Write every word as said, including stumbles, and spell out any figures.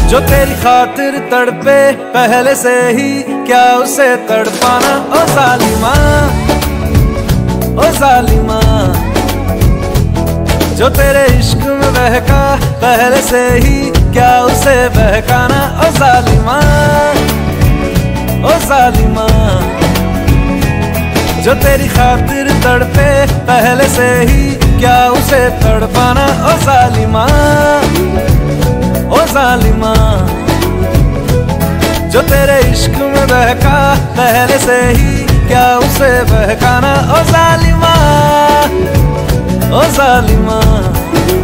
जो तेरी खातिर तड़पे पहले से ही, क्या उसे तड़पाना। ओ जालिमा, ओ जालिमा, जो तेरे इश्क में बहका पहले से ही, क्या उसे बहकाना। ओ जालिमा, ओ जालिमा, जो तेरी खातिर तड़पे पहले से ही, क्या उसे तड़पाना। ओ जालिमा, ओ जालिमा, जो तेरे इश्क में बहका पहले से ही, क्या उसे बहकाना। ओ जालिमा, ओ जालिमा।